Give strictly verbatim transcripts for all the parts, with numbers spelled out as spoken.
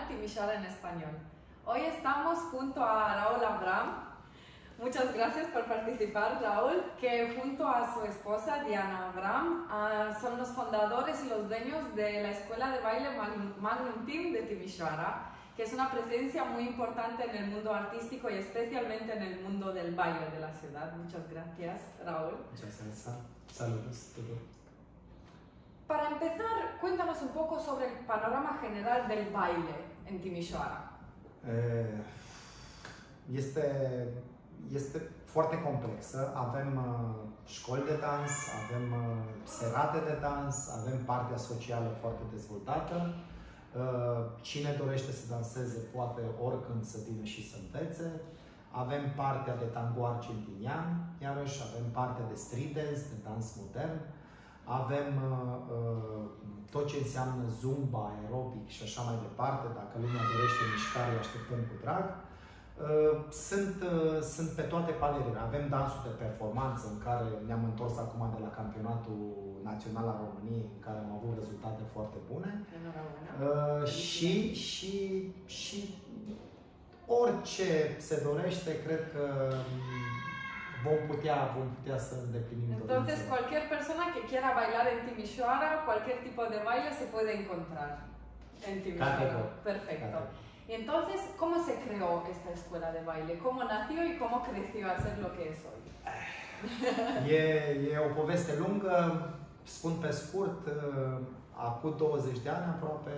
Timișoara en Español. Hoy estamos junto a Raúl Abram. Muchas gracias por participar, Raúl, que junto a su esposa Diana Abram uh, son los fundadores y los dueños de la Escuela de Baile Magnum, Magnum Team de Timișoara, que es una presencia muy importante en el mundo artístico y especialmente en el mundo del baile de la ciudad. Muchas gracias, Raúl. Muchas gracias. Saludos. Para empezar, cuéntanos un poco sobre el panorama general del baile en Timișoara. Este, este foarte complexă. Avem școli de dans, avem serate de dans, avem partea socială foarte dezvoltată. Cine dorește să danseze poate oricând să vină și să învețe. Avem partea de tango argentinian, iarăși avem partea de street dance, de dans modern. Avem uh, tot ce înseamnă zumba, aerobic și așa mai departe. Dacă lumea dorește mișcare, îi așteptăm cu drag. Uh, sunt, uh, sunt pe toate palierele. Avem dansul de performanță, în care ne-am întors acum de la campionatul național al României, în care am avut rezultate foarte bune. Uh, și, și, și orice se dorește, cred că vom putea, vom putea să îndeplinim. Entonces, cualquier persona que quiera bailar en Timișoara, cualquier tipo de baile se puede encontrar en Timișoara. Perfecto. Y entonces, ¿cómo se creó esta escuela de baile? ¿Cómo nació y cómo creció a ser lo que es hoy? E, e o poveste lungă, spun pe scurt, acum douăzeci de ani aproape,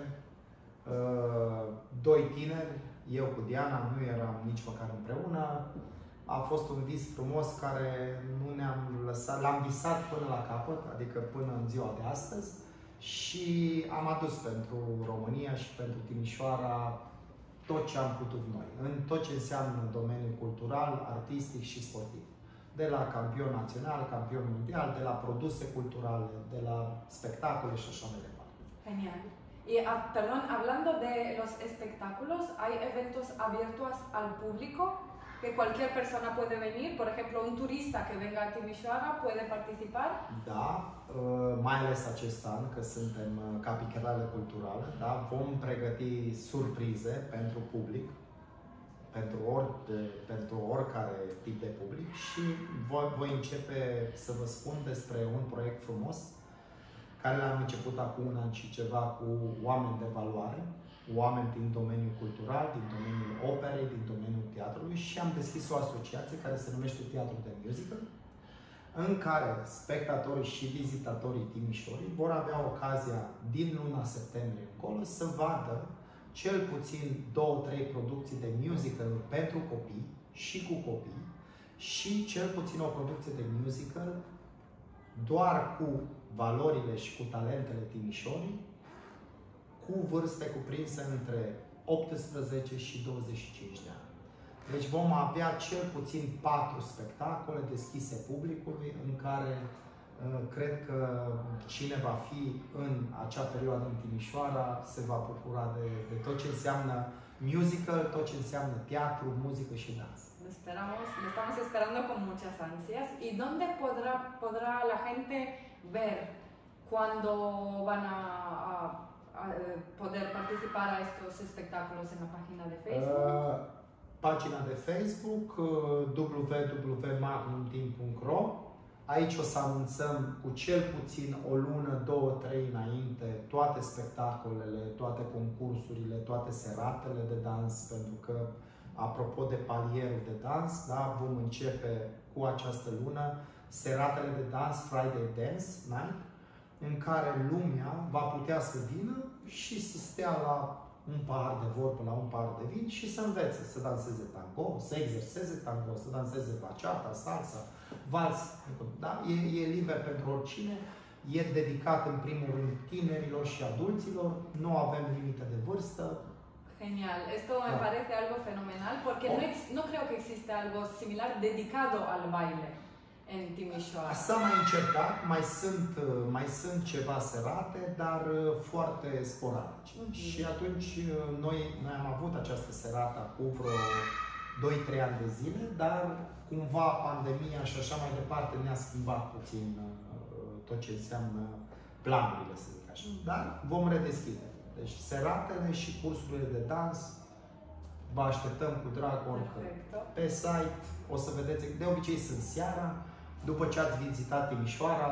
doi tineri, eu cu Diana, nu eram nici măcar împreună. A fost un vis frumos care nu ne-am lăsat, l-am visat până la capăt, adică până în ziua de astăzi, și am adus pentru România și pentru Timișoara tot ce am putut noi, în tot ce înseamnă domeniul cultural, artistic și sportiv. De la campion național, campion mondial, de la produse culturale, de la spectacole și așa mai departe. Genial. Y, ah, perdón, hablando de los espectáculos, ¿hay eventos abiertos al público? Que cualquier persona puede venir, por ejemplo, un turista que venga a Timișoara puede participar? Da, mai ales acest an, că suntem capitală culturală, da, vom pregăti surprize pentru public, pentru, ori, pentru oricare tip de public și voi, voi începe să vă spun despre un proiect frumos care l-am început acum un an și ceva cu oameni de valoare, oameni din domeniul cultural, din domeniul operei, din domeniul teatrului și am deschis o asociație care se numește Teatru de Musical, în care spectatorii și vizitatorii Timișorii vor avea ocazia din luna septembrie încolo să vadă cel puțin două, trei producții de musical pentru copii și cu copii și cel puțin o producție de musical doar cu valorile și cu talentele Timișorii, cu vârste cuprinse între optsprezece și douăzeci și cinci de ani. Deci vom avea cel puțin patru spectacole deschise publicului, în care uh, cred că cine va fi în acea perioadă în Timișoara se va bucura de, de tot ce înseamnă musical, tot ce înseamnă teatru, muzică și dans. Lo esperamos, lo estamos esperando con muchas ansias. ¿Y dónde podrá, podrá la gente ver cuando van a, a a poder participar a estos espectáculos en la página de Facebook? Uh, pagina de Facebook w w w punct magnum team punct r o. Aici o să anunțăm cu cel puțin o lună, două, trei înainte toate spectacolele, toate concursurile, toate seratele de dans, pentru că, apropo de palierul de dans, da, vom începe cu această lună seratele de dans, Friday Dance Night, în care lumea va putea să vină și să stea la un pahar de vorbă, la un pahar de vin și să învețe să danseze tango, să exerseze tango, să danseze bachata, salsa, vals. Da? E, e liber pentru oricine. E dedicat în primul rând tinerilor și adulților. Nu avem limite de vârstă. Genial. Esto me da. parece algo fenomenal porque oh. no, no creo que existe algo similar dedicado al baile en Timișoara. S-a mai încercat, mai sunt, mai sunt ceva serate, dar foarte sporadice. Uh-huh. Și atunci noi, noi am avut această serată cu vreo doi trei ani de zile, dar cumva pandemia și așa mai departe ne-a schimbat puțin tot ce înseamnă planurile, să zic așa. Uh-huh. Dar vom redeschide. Deci seratele și cursurile de dans vă așteptăm cu drag oricând. Pe site o să vedeți, de obicei sunt seara, după ce ați vizitat Timișoara,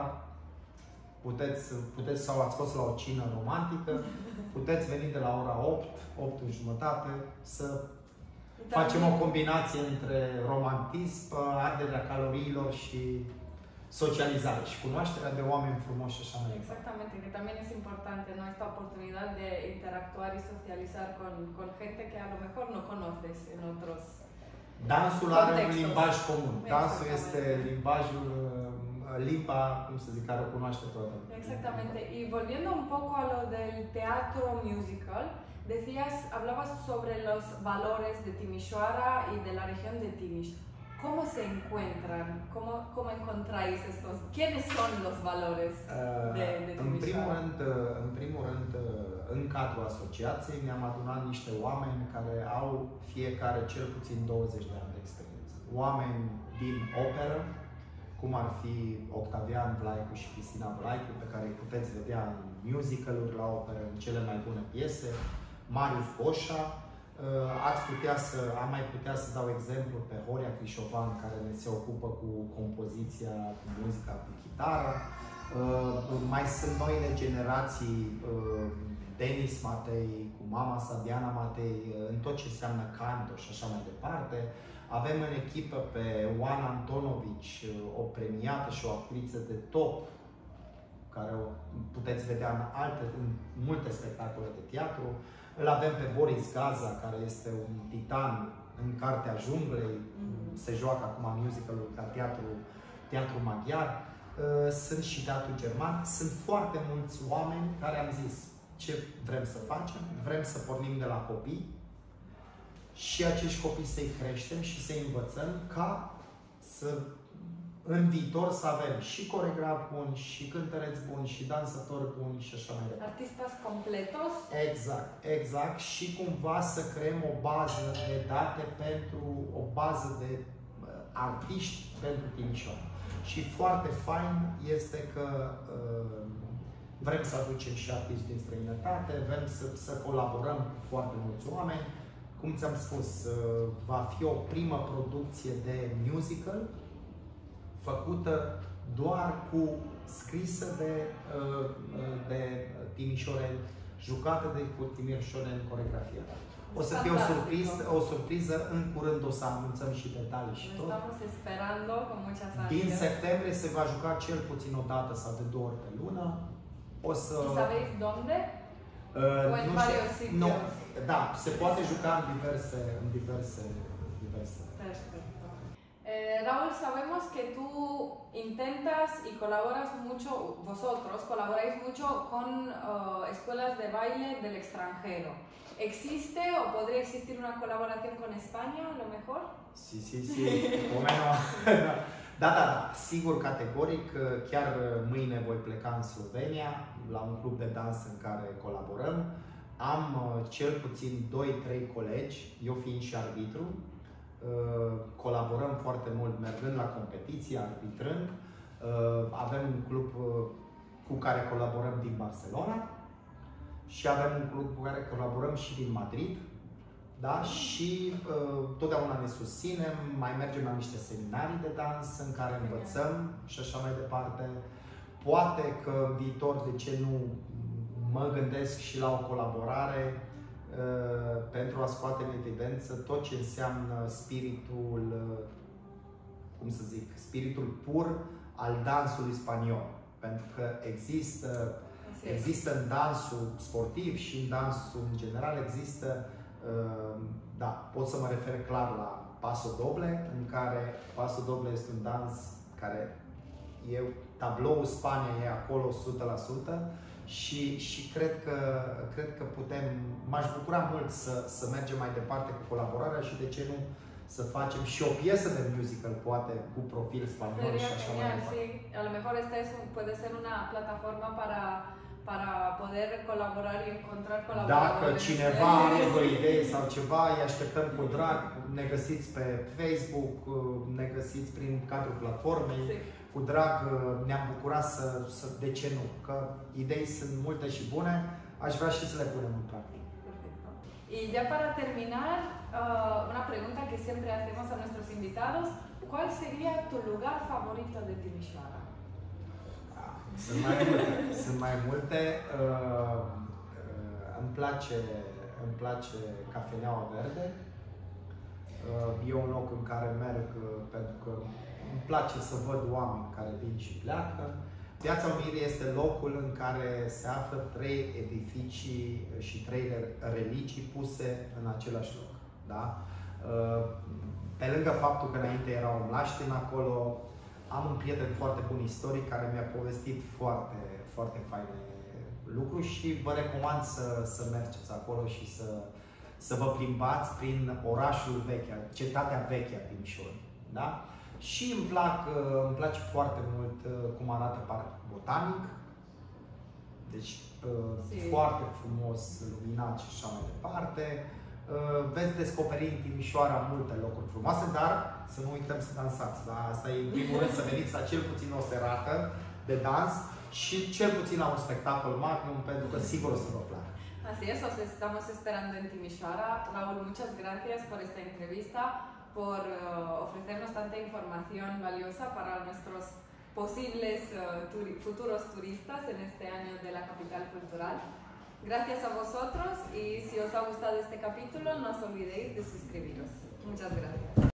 puteți, puteți sau ați fost la o cină romantică, puteți veni de la ora opt, opt și jumătate să da, facem o combinație între romantism, arderea caloriilor și socializare și cunoașterea de oameni frumoși și așa mai departe. Exactamente, que también es importante, ¿no? Esta oportunidad de interactuar y socializar con, con gente que a lo mejor no conoces en otros Dansul contextos. are un limbaj comun. Dansul este limbajul, limba, cum să zic, care o cunoaște toată. Exactamente. Y volviendo un poco a lo del teatro musical, decías, hablabas sobre los valores de Timișoara y de la región de Timiș. ¿Cómo se encuentran? ¿Cómo, cómo encontráis estos? ¿Quiénes son los valores de, de Timișoara? În primul rând, în primul rând, în cadrul asociației ne-am adunat niște oameni care au fiecare cel puțin douăzeci de ani de experiență. Oameni din operă, cum ar fi Octavian Vlaicu și Cristina Vlaicu, pe care îi puteți vedea în musical-uri la operă, în cele mai bune piese, Marius Goșa. Ați putea să, am mai putea să dau exemplu pe Horia Crișovan, care ne se ocupă cu compoziția, cu muzica, cu chitară. Mai sunt noile generații, Denis Matei, cu mama sa, Diana Matei, în tot ce înseamnă canto și așa mai departe. Avem în echipă pe Oana Antonovici, o premiată și o actriță de top, care o puteți vedea în alte, în multe spectacole de teatru. Îl avem pe Boris Gaza, care este un titan în Cartea Junglei, mm. se joacă acum musicalul ca teatru, teatru maghiar. Sunt și teatru german. Sunt foarte mulți oameni care am zis ce vrem să facem. Vrem să pornim de la copii și acești copii să-i creștem și să-i învățăm ca să în viitor să avem și coreografi buni, și cântăreți buni, și dansatori buni și așa mai departe. Artistas completos? Exact, exact. Și cumva să creăm o bază de date pentru, o bază de artiști pentru Timișoara. Și foarte fain este că uh, vrem să aducem și artiști din străinătate, vrem să, să colaborăm cu foarte mulți oameni. Cum ți-am spus, uh, va fi o primă producție de musical făcută doar cu scrisă de, de timișoreni, jucată de timișoreni în coreografie. O să fie o surpriză, o surpriză, în curând o să anunțăm și detalii și tot. Din septembrie se va juca cel puțin o dată sau de două ori pe lună. O să... ¿Sabéis dónde? Uh, nu știu, nu, da, se poate juca în diverse, în diverse, diverse. Perfecto. Eh, Raúl, sabemos que tú intentas y colaboras mucho, vosotros colaboráis mucho con uh, escuelas de baile del extranjero. ¿Existe o podría existir una colaboración con España, a lo mejor? Sí, sí, sí. Da, da, da. Sigur, categoric. Chiar mâine voi pleca în Slovenia, la un club de dans în care colaborăm. Am cel puțin doi trei colegi, eu fiind și arbitru. Colaborăm foarte mult mergând la competiții, arbitrând. Avem un club cu care colaborăm din Barcelona și avem un club cu care colaborăm și din Madrid. Da? Și totdeauna ne susținem, mai mergem la niște seminarii de dans în care învățăm și așa mai departe. Poate că în viitor, de ce nu, mă gândesc și la o colaborare Uh, pentru a scoate în evidență tot ce înseamnă spiritul, uh, cum să zic, spiritul pur al dansului spaniol. Pentru că există, există în dansul sportiv și în dansul în general există, uh, da, pot să mă refer clar la Paso Doble, în care Paso Doble este un dans care e, tabloul Spania e acolo o sută la sută. Și, și cred, că, cred că putem, m-aș bucura mult să, să mergem mai departe cu colaborarea și de ce nu să facem și o piesă de musical, poate, cu profil spaniol și așa mai departe. Sí. A lo mejor esta es un, puede ser una plataforma para, para poder colaborar y encontrar colaboradores. Dacă cineva are o idee sau ceva, îi așteptăm cu drag, ne găsiți pe Facebook, ne găsiți prin cadrul platformei. Sí. Cu drag, ne-am bucurat să, să, de ce nu, că idei sunt multe și bune, aș vrea și să le punem în practică. Perfecto. Y ya para terminar, uh, una pregunta que siempre hacemos a nuestros invitados, ¿cuál sería tu lugar favorito de Timișoara? Sunt mai multe. Sunt mai multe. Uh, uh, îmi place, îmi place Cafeneaua Verde. Uh, e un loc în care merg uh, pentru că îmi place să văd oameni care vin și pleacă. Piața Unirii este locul în care se află trei edificii și trei religii puse în același loc. Da? Uh, pe lângă faptul că înainte era o mlaștină acolo, am un prieten foarte bun istoric care mi-a povestit foarte, foarte faine lucruri și vă recomand să, să mergeți acolo și să, să vă plimbați prin orașul vechi, cetatea veche a Timișoarei. Da? Și îmi, plac, îmi place foarte mult cum arată Parcul Botanic. Deci sí. Foarte frumos, luminat și așa mai departe. Veți descoperi în Timișoara multe locuri frumoase, dar să nu uităm să dansați. Da? Asta e în primul rând, să veniți la cel puțin o serată de dans și cel puțin la un spectacol magnum, pentru că sigur o să vă placă. Así es, os estamos esperando en Timișoara. Raúl, muchas gracias por esta entrevista, por uh, ofrecernos tanta información valiosa para nuestros posibles uh, turi futuros turistas en este año de la capital cultural. Gracias a vosotros y si os ha gustado este capítulo no os olvidéis de suscribiros. Muchas gracias.